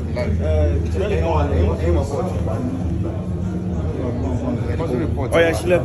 Oya sílẹ̀.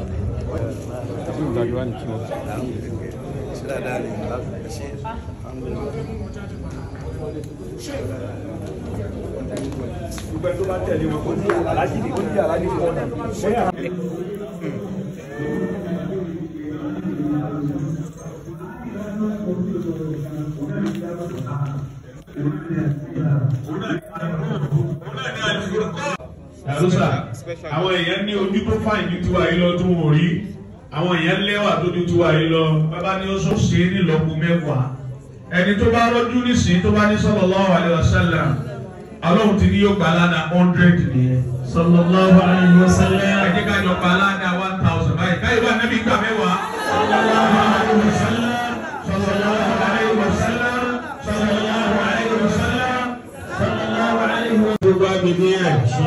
Àlùsà àwọn èèyàn ní ojú tó fàìn ju tiwa yìí lọ tó wò rí àwọn èèyàn lẹ́wà tó ju tiwa yìí lọ bàbá ní ó sọ ṣe é nílọ́po mẹ́wàá ẹni tó bá rọ́jú nísìnyí tó bá ní sallallahu alaihi wasallam Ọlọ́run ti ní yóò gba aláda 100 nìyẹn sallallahu alaihi wasallam ẹ jẹ́ ká jọ gba aláda 1000 báyìí káyọ̀ bá nẹ́bí gbà mẹ́wàá sallallahu alaihi wasallam sallallahu alaihi wasallam sallallahu alaihi wasallam sallallahu alaihi wasallam. Gbogbo agbègbè ẹ̀ ṣe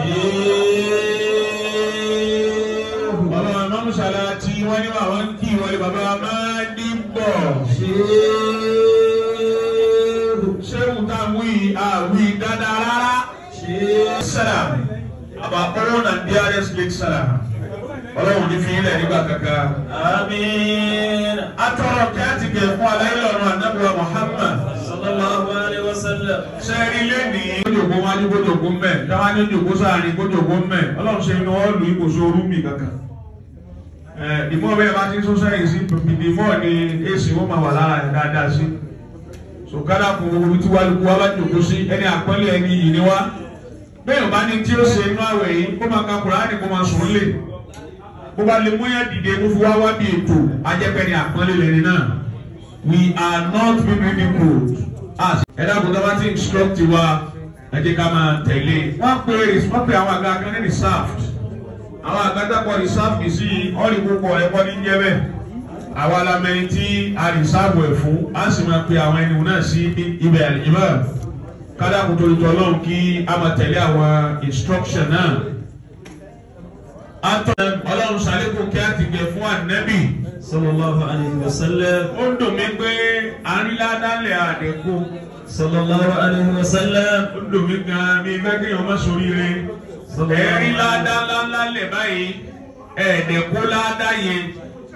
bàbá Imam Salati wọ́n ní àwọn ń kí wọlé bàbá máa dìbò ṣe ṣéwù táwí àwí dáadáa rárá ṣe sálàm àbá ọlọ́run and dearest late sálàm ọlọ́run ní fi ilẹ̀ nígbà kankan. Àmín. Atọ́rọ̀ kí á ti gẹ̀ fún aláìlọ́run ànábìwá Muhammad sallallahu alaihi wasallam. Sẹ́ẹ̀rí lẹ́nìí gbójòkó wájú gbójòkó mbẹ́ táwa ní gbójòkó sáàrin gbójòkó mbẹ́ ọlọ́run ṣe inú ọ́ọ̀lù ìkòsó orúmi kankan. Ìmọ̀ bẹ́ẹ̀ bá ti tún sẹ́yìn sí ìdìmọ̀ ni èsì wọ́n máa wà lára ẹ̀ dáadáa sí. Sòkádà kún gbogbo tí wàlúkú wa bá jòkó sí ẹni àpọ́nlé ẹni yìí ni wá. Bẹ́ẹ̀ bá ní tí ó ṣe inú àwẹ̀ yìí kó máa ka Kùránì kó máa sùn lé. Bó bá lè mú yẹn dìde kó fi wá wá bí ètò ajẹ́pẹ́ ni àpọ́nlé lẹ́ni náà. We are not being ridiculed. Ẹ̀dá kò dábàá tí instruct wa ẹ jẹ́ ká máa tẹ̀lé. Wọ́n pe àwọn àga kan ní reserved. Àwọn àga dápọ̀ reserved kì í sí ọ̀rì púpọ̀ ẹ̀kọ́ ní jẹ́ bẹ́ẹ̀. Àwa lamẹ́ni tí a reserve ẹ̀ fún, a sì máa pe àwọn ẹni náà sí ibẹ̀ ìmọ̀. Kádà kò torí tọ́ lọ́hùn kí a máa tẹ̀lé àwọn instruction náà. Ọlọ́run ṣàlékún kí á ti gbẹ fún ànábì sallallahu alaihi wasallam. Ó dùn mí pé àríládálẹ̀ àdẹ́kù sallallahu alaihi wasallam. Ó dùn mí gan mi gbẹ́gbẹ́ yẹn ọmọ sóríire. Ẹ̀rí ládálálẹ̀ báyìí ẹ̀ẹ́dẹ̀kú ládá yẹn.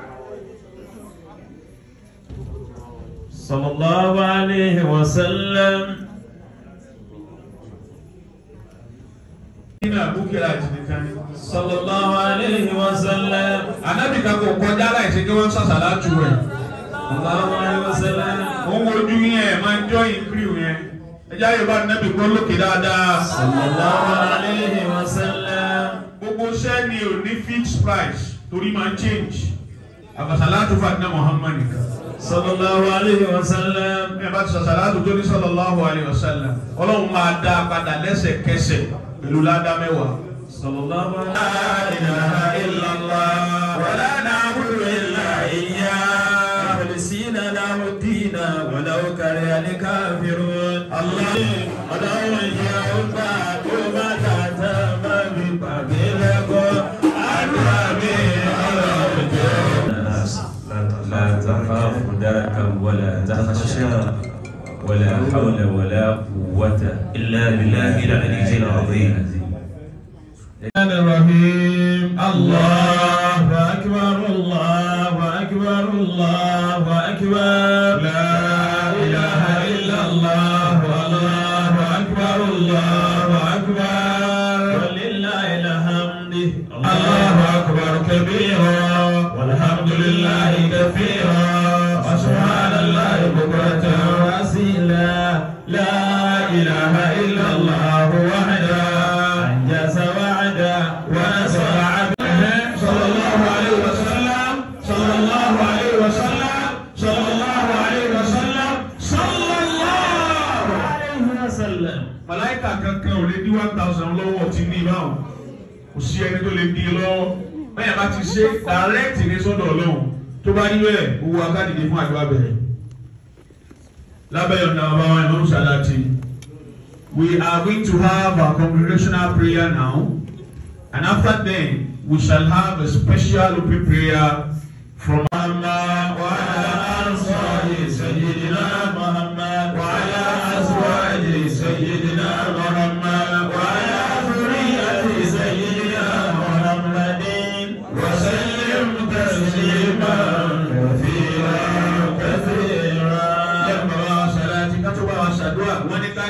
Sallallahu alaihi wasallam. Sallallahu alaihi wasallam. Ànábì kan kò kọjá láìsí kí wọ́n sàṣàlá jù rẹ̀. Sallallahu alaihi wasallam. Òun ojú yẹn máa ń jọ ìpírí yẹn. Ẹjá yóò bá Ànábì kọ́ lókè dáadáa. Sallallahu alaihi wasallam. Gbogbo iṣẹ́ ni ò ní fixed price torí máa ń change. Àbàṣàlá tó fà ní Muhammad nìkan. Sallallahu alaihi wasallam. Ẹ bá ti sàṣàlá tó tó ní sallallahu alaihi wasallam. Ọlọ́run máa dá padà lẹ́sẹ̀kẹsẹ̀ pẹ̀lú ládá mẹ́wàá. Sallallahu la ilaha illallah wa la na'budu illa iyyah mukhlisina lahu ad-dina walau kariha al-kafirun. Allah Ọlọ́run yẹ ọgbà tó bá tàtà má mi pàdé lẹ́kọ̀ọ́ àdúrà mi Ọlọ́run jẹ́. لا تخاف دركا ولا تخشى ولا حول ولا قوة إلا بالله العلي العظيم. الرحمن الرحيم. الله أكبر الله أكبر الله أكبر لا إله إلا الله والله أكبر الله أكبر ولله الحمد. الله أكبر كبيرا والحمد لله كثيرا وسبحان الله بكرة وأصيلا لا إله إلا الله وحده أنجز وعده ونصر عبده صلى الله عليه وسلم صلى الله عليه وسلم صلى الله عليه وسلم صلى الله عليه وسلم. Màláíkà kankan ò lè di 1000 lọ́wọ́ tí ní báwọn kò sí ẹni tó lè di lọ́wọ́ bẹ́ẹ̀ bá ti ṣe direct ní sọ́dọ̀ Ọlọ́run tó bá nílò ẹ̀ owó akádìdé fún àjọ abẹ́rẹ́ lábẹ́ ọ̀nà ọba wọn Imam Salati. We are going to have our congregational prayer now, and after then we shall have a special open prayer from Allah wa ala azwaji sayyidina Muhammad wa ala azwaji sayyidina Muhammad.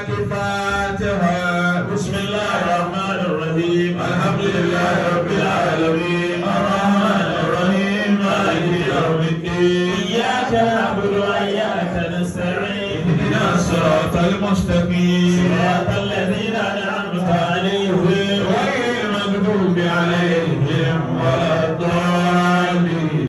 الفاتحة. بسم الله الرحمن الرحيم. الحمد لله رب العالمين الرحمن الرحيم مالك يوم الدين إياك نعبد وإياك نستعين اهدنا الصراط المستقيم صراط الذين أنعمت عليهم غير المغضوب عليهم ولا الضالين.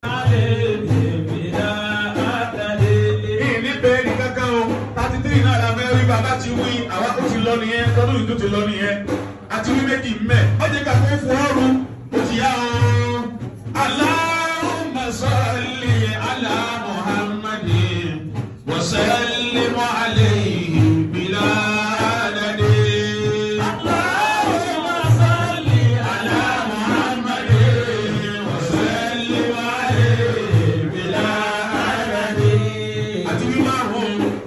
Bàbá ti wí àwọn tó ti lọ nìyẹn tọdún yìí tó ti lọ nìyẹn àti wí méjì mẹ ọjọ́ ká kó fún ọrùn ó ti yá o. Allahumma salli ala Muhammadin wa sallim alayhi bila adadin. Allahumma salli ala Muhammadin wa sallim alayhi bila adadin. Àti wí máa hùn.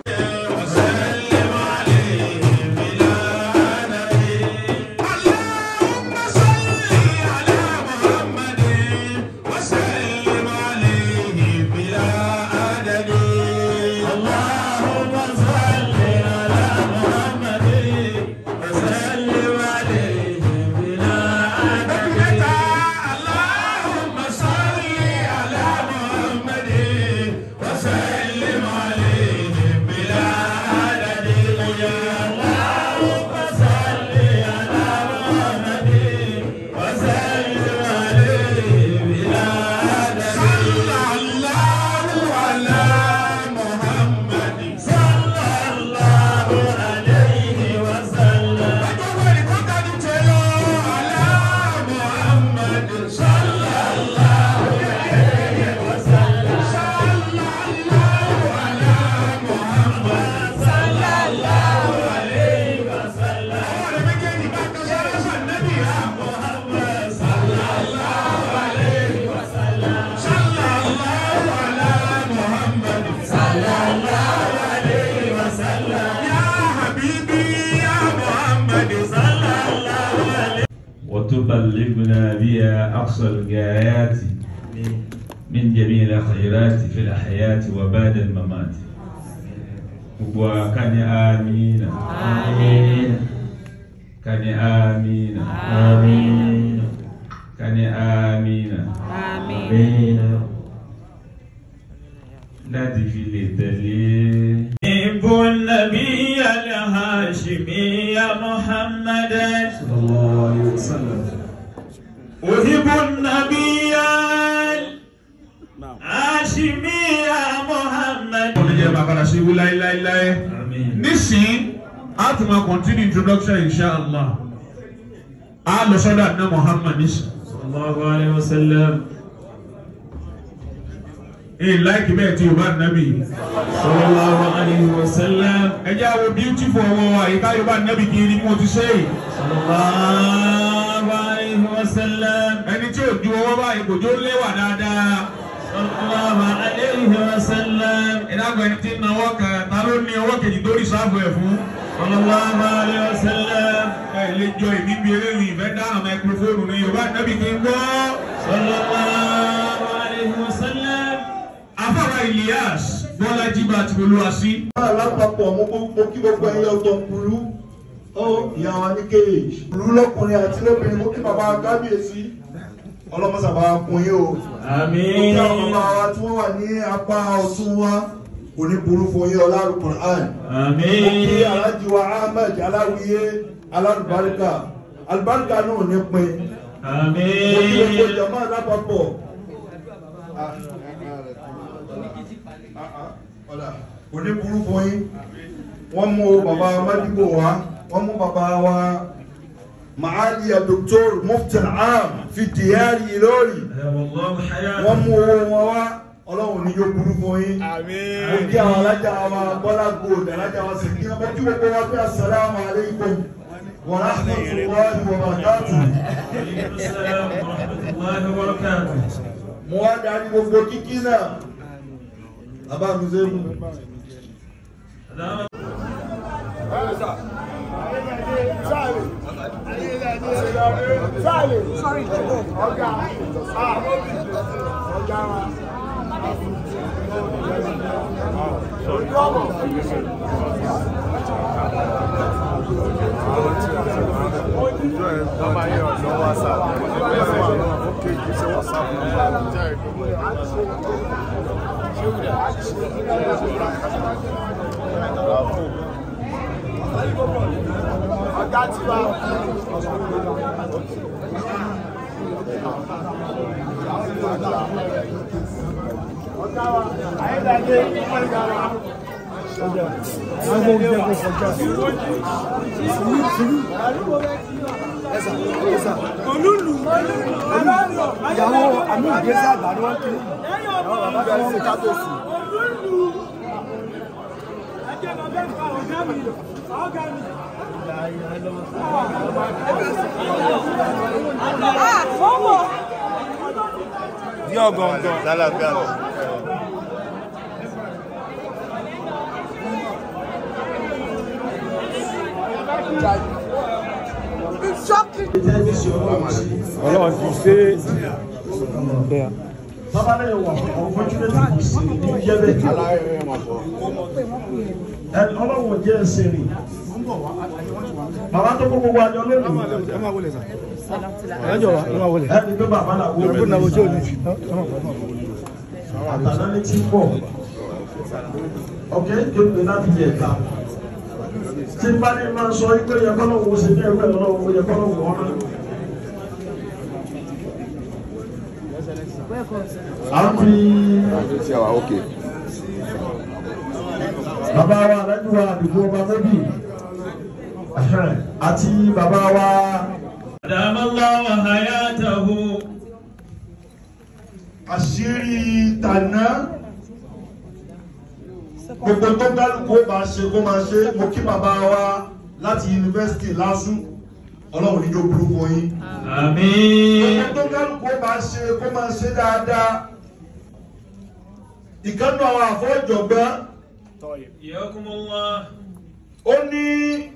وتبلغنا بها أقصى الغايات من جميع الخيرات في الحياة وبعد الممات. وكان آمين آمين كان آمين آمين كان آمين آمين. لا تفي الدليل حب النبي الهاشمي محمد صلى الله عليه وسلم. أحب النبي الهاشمي محمد. Nísìn a tún máa continue introduction inshallah. A lọ sọ́dọ̀ àná Muhammad nísìn. Sallallahu alayhi wa sallam. Like bẹ́ẹ̀ tí o bá nàbì. Sallallahu alayhi wa sallam. Ẹ jẹ́ àwọn beautiful ọwọ́ wa ìka yóò bá nàbì kí ni mo ti ṣe yìí. Sallallahu alayhi wa sallam. Ẹni tí ò ju ọwọ́ báyìí kò jó léwà dáadáa. Sallallahu alayhi wa sallam. Ìdáàbò ẹni tí ń nawọ́ kan ta ló ní ọwọ́ kejì lórí sáàbù ẹ̀ fún. Sallallahu alayhi wa sallam. Ẹ lè jọ ìbí bí eléyìí ìfẹ́ dáhùn máikrófóònù ní Yorùbá nàbì kí n gbọ́. Sallallahu alayhi wa sallam. Afárá Ilyas Bọ́lájí bá ti olúwa sí. Alápapọ̀ mo kí gbogbo ẹ̀yẹ ọ̀tọ̀ kúlú ìyá wa ní kéèjì. Kúlú lọ́kùnrin àti lóbìnrin mo kí bàbá kábíyèsí ọlọ́mọsàbà kún yín o. Àmín. Mo kí àwọn bàbá wa tí wọ́n wà ní apá ọ̀tún wa kò ní burú fún yín ọlárùn Qur'an. Àmín. Mo kí Alhaji wa Ahmed Aláwìyé alárùbáríkà alùbáríkà náà ní pin. Àmín. Mo kí gbogbo ìjọba alápapọ̀. Kò ní burú fún yín. Wọ́n mú bàbá Mádìbò wá, wọ́n mú bàbá wa Maali Dr. Mufti al-Am fi diyari Ìlọrin. Wọ́n mú owó wọn wá, Ọlọ́run ní yóò burú fún yín. Mo kí àwọn alájà wa Bọ́lá Gold, alájà wa sì kí wọ́n kí gbogbo wa pé assalamu alaikum wa rahmatullahi wa barakatuh. Mo wá darí gbogbo kíkí náà. Abá mi ṣe mú. Sorry. Sorry. Ọlọ́run ti ṣe é. Bàbá náà wà unfortunately kò sí ní jẹ́ bẹ́ẹ̀. Ọlọ́run jẹ́ ẹsẹ̀ rìn. Bàbá tó kó gbogbo àjọ lónìí. Ẹni tó bàbá náà wọlé. Àtàlẹ́ ní tí pọ̀. Ọ̀kẹ́ kéwòn láti yẹ ẹ̀ka. Tí bá ní máa sọ wípé yẹ kọ́ lọ́wọ́ ṣe ní ẹgbẹ́ lọ́wọ́ yẹ kọ́ lọ́wọ́ ọ̀nà. Bàbá wa alájú wa àdìgbò ọba mẹ́bí àti bàbá wa Adamallahu hayatahu. Àṣírí tàná gbogbo tó kálukú bá ṣe kó máa ṣe. Mo kí bàbá wa láti yunifásitì LASU, Ọlọ́run níjó burúkú yín. Àmín. Gbogbo tó kálukú bá ṣe kó máa ṣe dáadáa. Ìkànnì àwọn àfọ́jọ̀gbọ́n Yakumullah. ó ní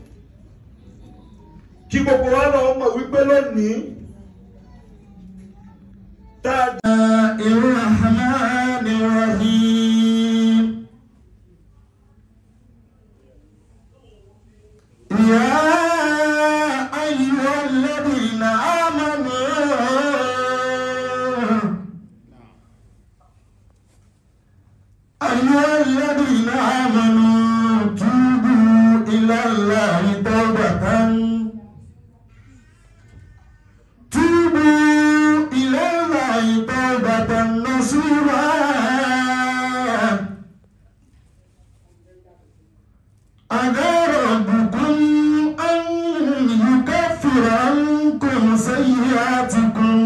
kí gbogbo wa náà mọ̀ wípé lónìí Ar-Rahmanir-Rahim. Ya ayyuhalladhina amanu الذين آمنوا توبوا إلى الله توبة نصوحا عسى ربكم أن يكفر عنكم سيئاتكم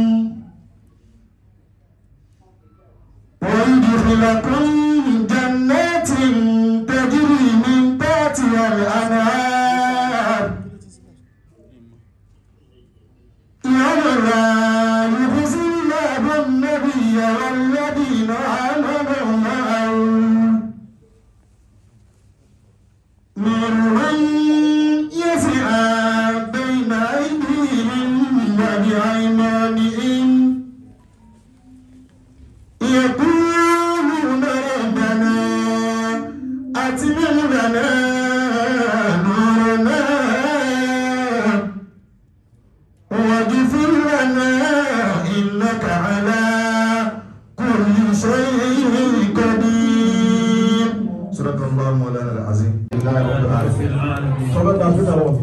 ويدخلكم جنات تجري من تحتها الأنهار يوم لا يخزي الله النبي والذين آمنوا معه نورهم يسعى بين أيديهم وبأيمانهم يقولون ربنا أتمم لنا نورنا واغفر لنا إنك على كل شيء قدير. صدق الله مولانا العظيم. لله رب العالمين. صدق الله رب.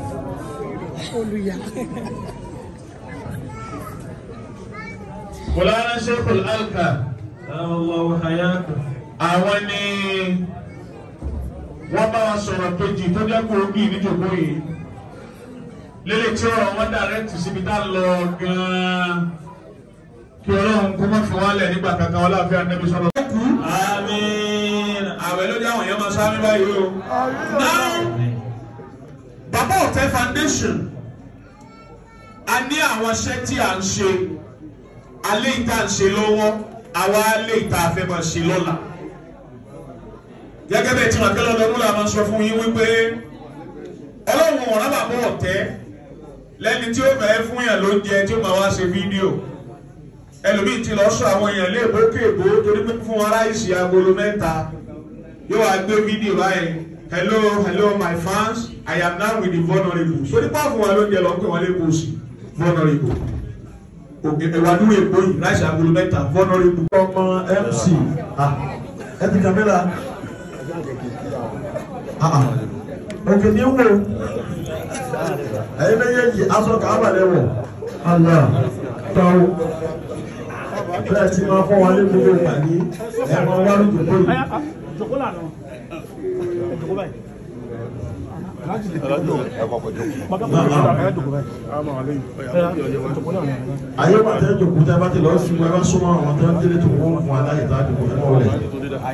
Mọ̀lára Sheikhul Alka. Adamallahu hayatahu. Àwọn ni wọ́n bá wa sọ̀rọ̀ kejì tó jẹ́ gbòógì níjòkó yìí. Lélẹ̀ tí ọ̀rọ̀ wọn dàrẹ́tì síbi tá lọ gan-an. Kí Ọlọ́run kó má fi wálẹ̀ nígbà kankan wọlé àfẹ́ Ànábì sọ̀rọ̀. Àmín. Àwẹ̀ ló dé àwọn èèyàn máa sáré báyìí o. Now, Baba Ọ̀tẹ́ Foundation, a ní àwọn iṣẹ́ tí à ń ṣe. Alẹ́ ìta ń ṣe lọ́wọ́, àwa alẹ́ ìta fẹ́ máa ṣe lọ́la. Gẹ́gẹ́ bẹ́ẹ̀ tí wọ́n kẹ́lọ́ lọ́dún la máa sọ fún yín wípé Ọlọ́run ọ̀rá Bàbá Ọ̀tẹ́ lẹ́ni tí ó bẹ̀ẹ́ fún yàn lóúnjẹ tí ó máa wá ṣe fídíò. Ẹlòmíì ti lọ sọ àwọn èèyàn léèbó kéèbó torí pé fún wọn ráìsì agolo 3 yóò wá gbé fídíò báyìí hello my fans, I am now with the vulnerable. So the power wa ló ń jẹ lọ pé wọ́n lè kó sí vulnerable. Òkè ẹ̀wà dúró èkó yìí láìsí agolo mẹ́ta vulnerable. Ọmọ MC ẹ ti kàmẹ́rà òkè ní wò ẹ̀yin méjèèjì aṣọ kàábà lẹ́wọ̀ àlà tọ́wọ́ bẹ́ẹ̀ tí máa fọ́ wọn lé gbogbo ìpàdé ẹ̀ máa wá lójú tó yìí. Ayé wà tẹ́ jòkó tẹ́ bá ti lọ sí ẹ bá súnmọ́ àwọn tó ń délé tó wọ́n fún aláyè tá a dìbò fún ọ rẹ̀.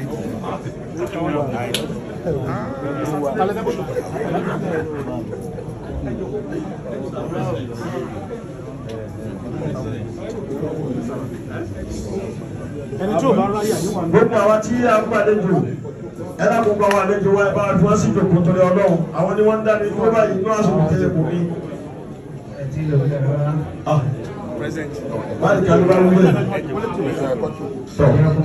Gbogbo àwa tí a ń gbàlejò ẹ̀rọ gbogbo àwọn àlejò wa ẹ̀bá àti wọ́n sì jòkó torí Ọlọ́run àwọn ni wọ́n ń dání tó báyìí inú àsùnwò tẹ́lẹ̀ kò ní. Báyìí kan ló bá wúlò sọ.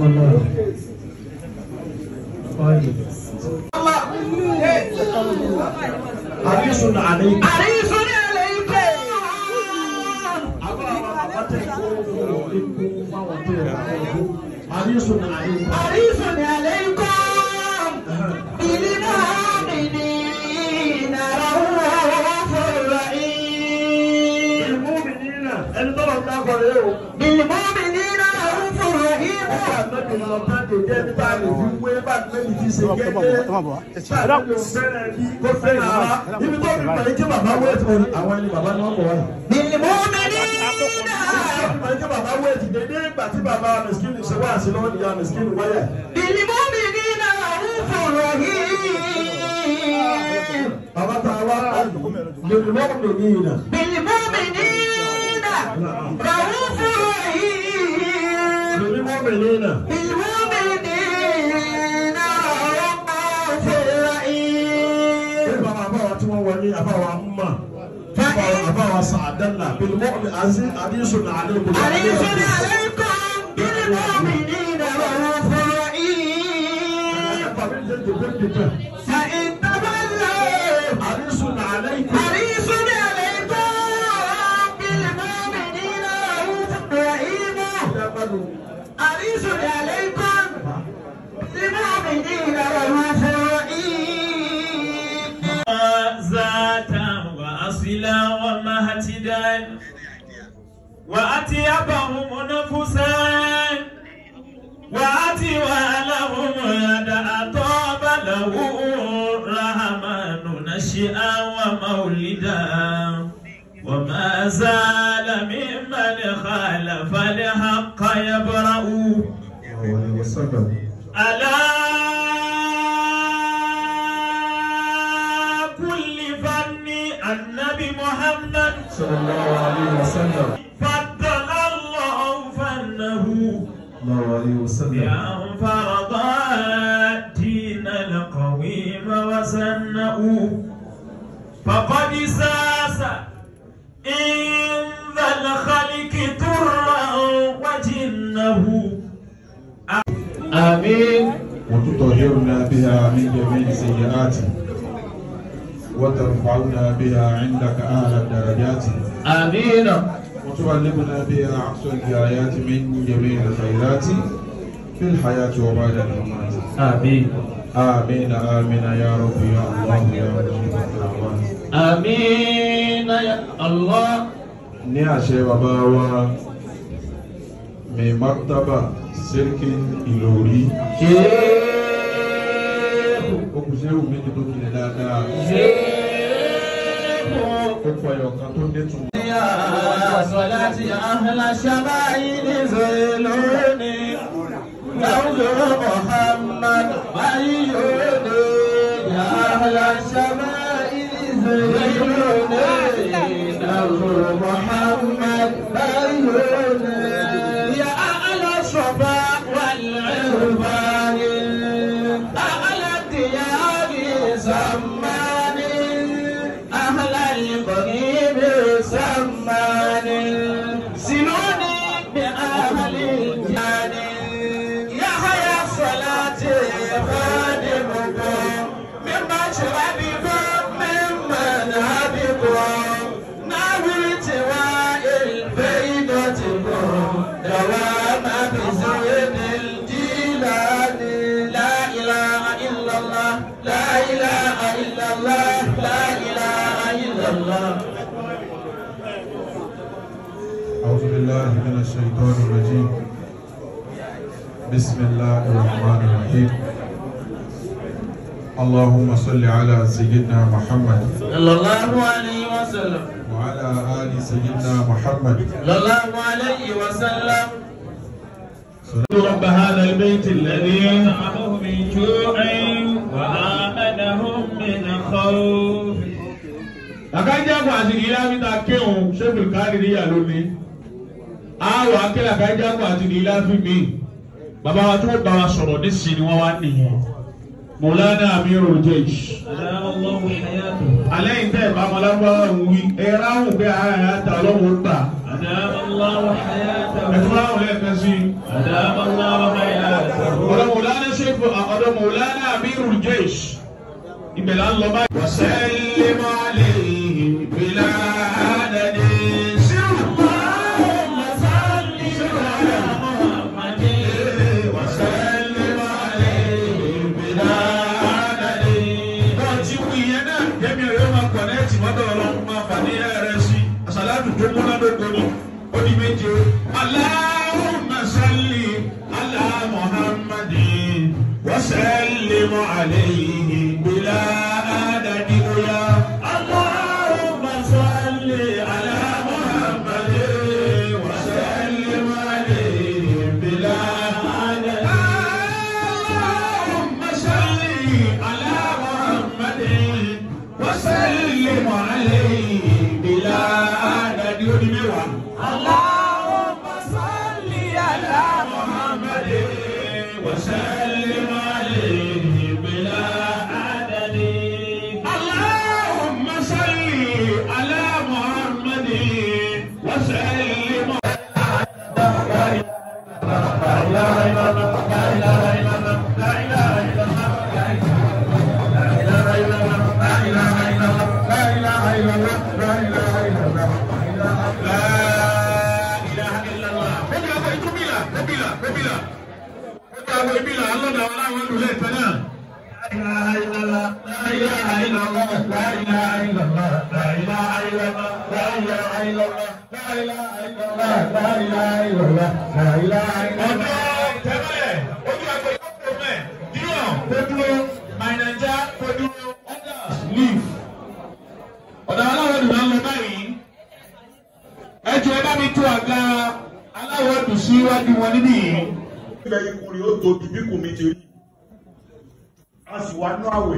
Àrísùn àlẹ́ yìí. Àrísùn àlẹ́ yìí pé. Àrísùn àlẹ́ yìí. Àrísùn àlẹ́ yìí kọ́. بالمؤمنين رؤوف رحيم بالمؤمنين رؤوف رحيم أبا سعدنا بالمؤمن عزيز عليكم بالمؤمنين رؤوف رحيم فإن تولوا حريص عليكم بالمؤمنين رؤوف رحيم حريص عليكم بالمؤمنين رؤوف رحيم ذاتا وأصلا ومهتدا وأتيبهم نفسا وأتوالهم يدا طاب له الرحمن نشئا ومولدا وما زال ممن خالف الحق يبرأ على كل فن النبي محمد صلى الله عليه وسلم فضل الله فنه وسلم بأن فرض الدين القويم وسنه فقد ساس إن ذا الخلق ترا وجنه آمين وتطهرنا بها من جميع سيئات وترفعنا بها عندك أعلى الدرجات آمين وتعلمنا بها أقصى الغايات من جميع الخيرات في الحياة وبعد الممات آمين آمين آمين يا رب يا الله يا مجيب الدعوات آمين يا الله ní àṣẹ bàbá wa mi martaba Sẹ́ríkì Ìlọrí okùnṣẹ́ wù mí ní tó kìlẹ̀ dáadáa ó pọ̀ ẹ̀yọ̀kan tó dẹ́tun. صلاة أهل الشمائل زيلوني نوزر محمد عيوني يا أهل الشمائل زيلوني نوزر محمد عيوني يا أهل الصفا والعرفان أهل الديار زماني أهل القريب سمان سنوني بأهل الجان يا حيا صلاة خادمكم من الله. أعوذ بالله من الشيطان الرجيم. بسم الله الرحمن الرحيم. اللهم صل على سيدنا محمد صلى الله عليه وسلم وعلى آل سيدنا محمد صلى الله عليه وسلم. رب هذا البيت الذي أطعمهم من جوع وآمنهم من خوف. Akájá kó àti ìlà mi ta kéwòn ṣébùl káàdì yà lónìí. Àwọn akẹ́lẹ̀ akájá kó àti ìlà fi mi. Bàbá wa tó bá wa sọ̀rọ̀ nísìnyí ni wọ́n wá nìyẹn. Mọ̀lánà Amirul Jaysh. Allahu hayatu. Alẹ́ yìí tẹ́ ìbámu alágbára ń wí. Ẹ̀rọ àwọn òbí àyàtà ọlọ́run gbà. Allahu hayatu. Ẹ̀fọ́ àwọn lẹ́ẹ̀kan sí. Allahu hayatu. Ọ̀dọ̀ Mọ̀lánà Ṣẹ́fù ọ̀dọ̀ Mọ̀lánà Amirul Jaysh. Ibẹ̀ là ń lọ báyìí. Wasallim alayhi bila adadi. Allahumma salli ala Muhammadin. Wasallim alayhi bila adadi. Bọ́ọ̀ tí wù yẹn náà, jẹ́mi ẹ̀rọ máa kọ̀nẹ́ẹ̀tì mọ́tò ọlọ́run máa fà ní ẹ̀rẹ́ sí. Àṣàlátù tó múná lóko ni, ó di méje. Allahumma salli ala Muhammadin. Wasallim alayhi bila adadi. Allahumma salli ala Muhammadin. وسلم عليه بلا عدد. اللهم صل على محمد وسلم عليه بلا عدد. Allahumma salli ala محمد وسلم عليه بلا عدد. اللهم صل على محمد وسلم. Ọ̀dọ̀ aláwọ̀ dùn lọ báyìí. Ẹ jọ̀ọ́ ẹ bá mi tó àga aláwọ̀ dùn síwájú wọn níbí yìí. Ilẹ̀ ikùn rẹ̀ ó tóbi bí kò mi ti rí. A sì wá nú àwẹ̀.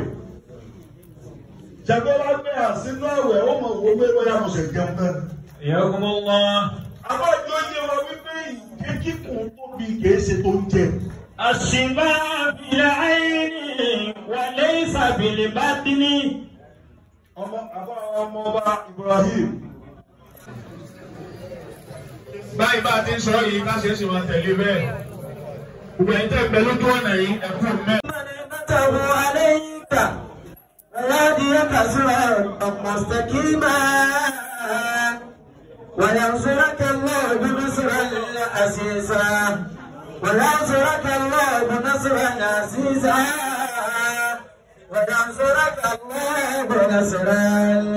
Jàgbé wá gbé àsínú àwẹ̀ ó mọ̀ owó pé bóyá mo ṣe jẹun náà. Yakumullah. Àbá ìjọ yé wa wípé ìdí kíkùn tóbi kìí ṣe tó ń jẹ. Àṣìbá bil ayni wa laysa bil batni. Ọmọ ọba Ibrahim. Báyìí bá a ti ń sọ yìí ká ṣe é sì máa tẹ̀lé bẹ́ẹ̀. Gbogbo ẹ̀yin tẹ́ gbẹ lójú ọ̀nà yìí ẹ̀kú mẹ́. Mọ̀nàmọ́tàbù alayka wayahdiyaka siratan mustaqima wa yansuraka Allahu nasran aziza wa yansuraka Allahu nasran aziza wa yansuraka Allahu nasran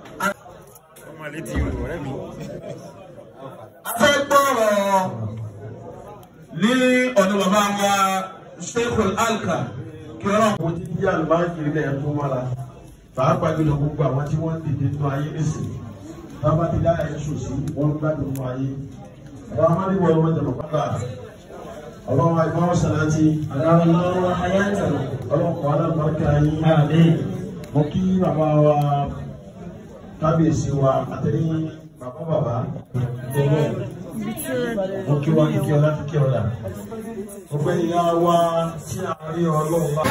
afẹ́gbọ́rọ̀ ní ọ̀dọ̀ bàbá wa Sheikhul Alka kí ọlọ́run kò tí yí àlùbáàkì ilẹ̀ tó mọ́ra pàápàá jùlọ gbogbo àwọn tí wọ́n dìde tó ayé nìsín bàbá ti dára ẹ̀ sòsí wọ́n gbádùn mọ́ ayé àwọn amáríwọ̀ ọmọ jẹ̀mọ̀ pátá ọlọ́run àìmọ́ sàlántì aláwọ̀ ayáǹtà ọlọ́run kọ́ alábàárkà yín àdé mo kí bàbá wa kábíyèsí wa àtẹ̀yìn bàbá mo kí wá kíkí ọlá kíkí ọlá ọgbẹ́ ìyá wa tí a rí ọlọ́run bá.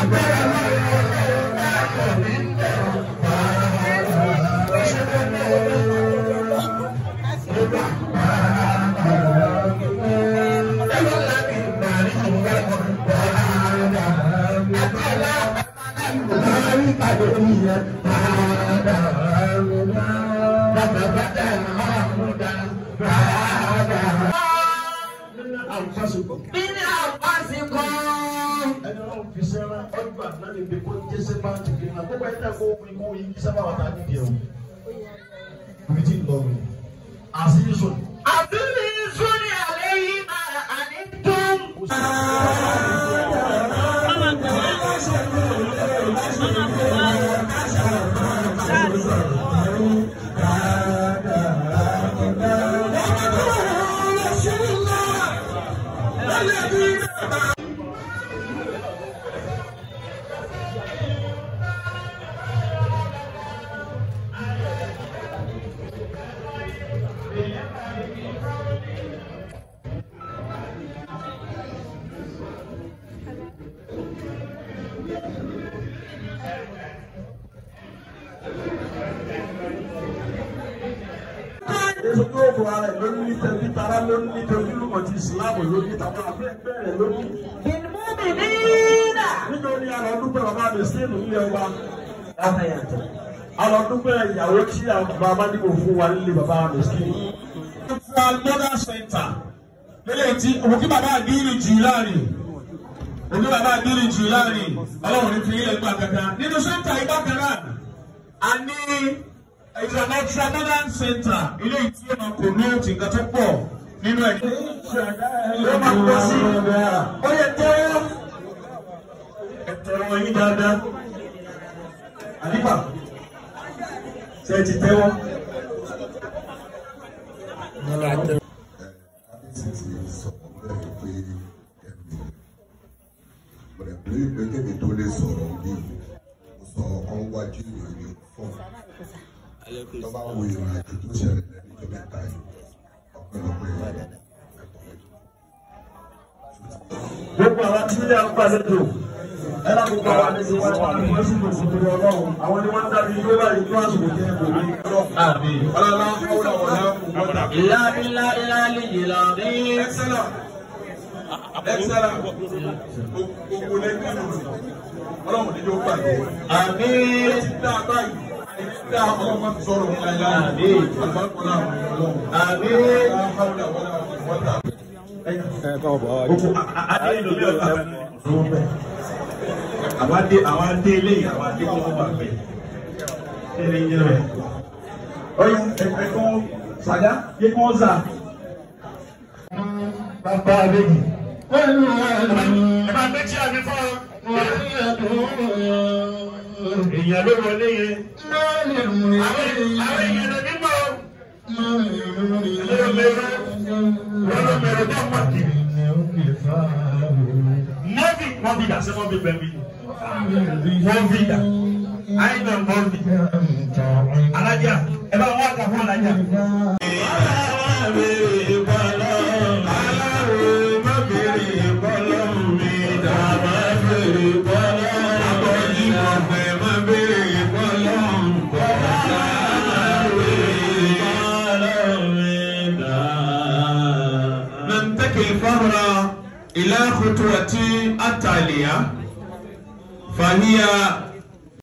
Bini àpásìkò. Ẹni ọlọ́run fi sẹ́ra ọgbà náà lè gbé kó jẹ́sẹ̀ bá ti gbé náà gbogbo ẹ̀dá kó wí kó yí sábà wà tá a nídìí ẹ̀ o. Èso tó bọ̀ ara ẹ̀ lórí ní tẹ̀lé tara lórí ní tẹ̀lé lùmọ̀ ti ìsìlámù lórí tàwọn afẹ́fẹ́ rẹ̀ lórí. Nítorí àwọn dúpẹ́ bàbá mi sí ìlú ilé ọba látàyàtọ̀. Àwọn dúpẹ́ ìyàwó tí àwọn bàbá dìbò fún wa nílé bàbá mi sí. Central Modern Center lélẹ̀ tí òkè bàbá àdúrà jù láàrin. Òkè bàbá àdúrà jù láàrin. Ọlọ́run ní fi ilẹ̀ gbà kankan. Nínú sẹ́ńtà ìgbà kan náà, a ní International Modern Center ilé ìtí ọmọ kò ní òtí nǹkan tó pọ̀ nínú ẹ̀. Ó máa pọ̀ sí ó yẹ tẹ́wọ́ ẹ̀tẹ̀wọ̀ yín dáadáa. Àdìpà ṣe ti tẹ́wọ́. Kéde tó lè sọ̀rọ̀ bí mo sọ ọkàn wájú ìròyìn fún tó bá wo ìrìn àjò tó ṣẹlẹ̀ lẹ́nu tó mẹ́ta yìí ọ̀pẹ̀lọpẹ̀ ìrìn gbogbo àwọn tí wọ́n ń pàṣẹ tó ẹ náà gbogbo àwọn àti ìwà ìwà ìwà ìwà ìwà ọlọ́run àwọn ni wọ́n ń dábìí tó bá yìí tó àsìkò jẹ́ ẹ̀kọ́ ní ọlọ́run. ọlọ́run ìlà ìlà ìlà ìlà ní. Excellent. Gbogbo lẹ́gbẹ̀ẹ́ lòdì. Ọlọ́run ní yóò gbàgbé. Àmín. Ó ti dá a báyìí. Àìní dá ọlọ́run máa fi sọ̀rọ̀ nípa ìlà. Àmín. Àgbàkùnrin àwọn ọlọ́run. Àmín. Àwọn adé eléyìí, àwọn adé kọ́ wọ́n bá gbé. Ẹni yẹn rẹ̀. Ọyọ ẹ̀kọ́ sàgá yẹ kọ́ zà. Bàbá àbẹ̀yìn. Ẹ máa gbé tí a fi fọ́. Èèyàn ló wọlé yẹn. Àwọn èèyàn lè ní bọ̀. Lọ́lọ́mẹ̀rẹ̀ bá pàdé. Nọ́ọ̀bì wọ́n bí dà sí wọ́n bí bẹ̀mí. Wọ́n bí dà. Àyìnbá wọ́n bí. Alájà ẹ bá wọ́n kà fún alájà. إلى خطوة التالية فهي